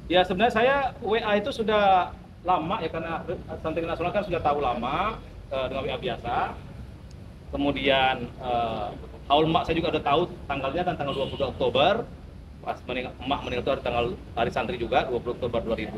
Ya sebenarnya saya WA itu sudah lama ya karena santri nasional kan sudah tahu lama dengan WA biasa. Kemudian haul emak saya juga udah tahu tanggalnya kan tanggal 22 Oktober. Pas emak meninggal itu hari santri juga 20 Oktober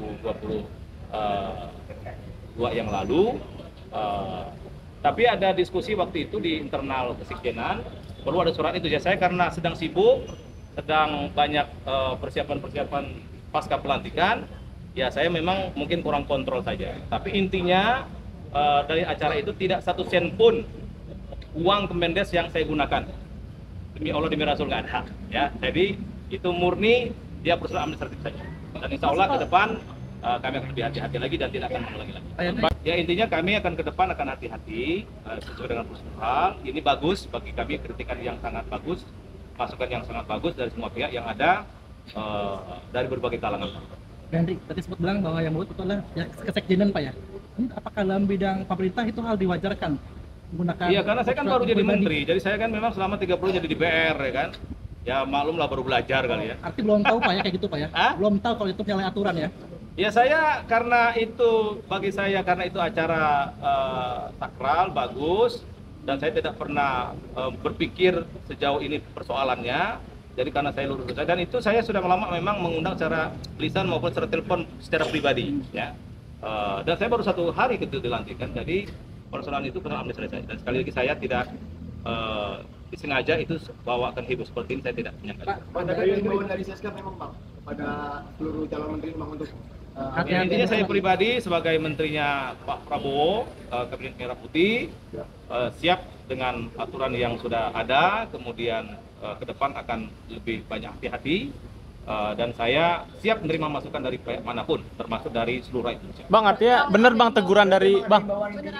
2022 yang lalu. Tapi ada diskusi waktu itu di internal kesekjenan perlu ada surat itu ya. Saya karena sedang sibuk, sedang banyak persiapan-persiapan pasca pelantikan, ya saya memang mungkin kurang kontrol saja. Tapi intinya dari acara itu tidak satu sen pun uang Kemendes yang saya gunakan. Demi Allah demi Rasul nggak ada. Ya, jadi itu murni dia persoalan administratif saja. Dan insya Allah ke depan kami akan lebih hati-hati lagi dan tidak akan mengulangi lagi. Ya intinya kami akan ke depan akan hati-hati sesuai dengan prosedural. Ini bagus bagi kami, kritikan yang sangat bagus, masukan yang sangat bagus dari semua pihak yang ada dari berbagai kalangan. Hendrik, tadi sempat bilang bahwa yang buat itu adalah ya, kesekjenan Pak ya. Ini apakah dalam bidang pemerintah itu hal diwajarkan menggunakan? Iya, karena saya kan baru jadi menteri, jadi saya kan memang selama 30 jadi di PR ya kan. Ya maklum lah baru belajar kali ya. Arti belum tahu Pak ya kayak gitu Pak ya? Belum tahu kalau itu menyalahi aturan ya? Ya saya karena itu bagi saya karena itu acara sakral bagus dan saya tidak pernah berpikir sejauh ini persoalannya. Jadi karena saya lurus saja dan itu saya sudah lama memang mengundang secara lisan maupun secara telepon secara pribadi ya. Dan saya baru 1 hari itu dilantikkan. Jadi persoalan itu persoalan administrasi dan sekali lagi saya tidak disengaja itu bawakan heboh seperti ini, saya tidak menyangka. Ada himbauan dari Seskap memang Bang kepada seluruh calon menteri Bang untuk ya, intinya saya pribadi sebagai menterinya Pak Prabowo, Kabinet Merah Putih, siap dengan aturan yang sudah ada, kemudian ke depan akan lebih banyak hati-hati, dan saya siap menerima masukan dari pihak manapun, termasuk dari seluruh rakyat Indonesia. Bang, artinya benar Bang teguran dari Bang.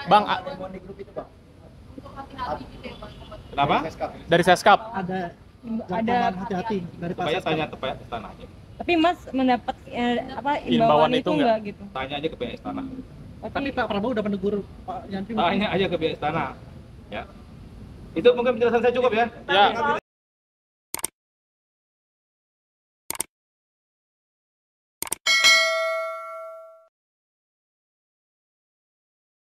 Kenapa? Dari Seskap. Ada hati-hati dari Pak Supaya Seskap. tanya ke pihak istana aja. Tapi Mas mendapat Imbauan imbauan itu itu enggak gitu? Tanya aja ke pihak istana. Tapi Pak Prabowo udah menegur Pak Yandri. Tanya aja ke pihak istana. Ya. Itu mungkin penjelasan saya cukup ya. Ya.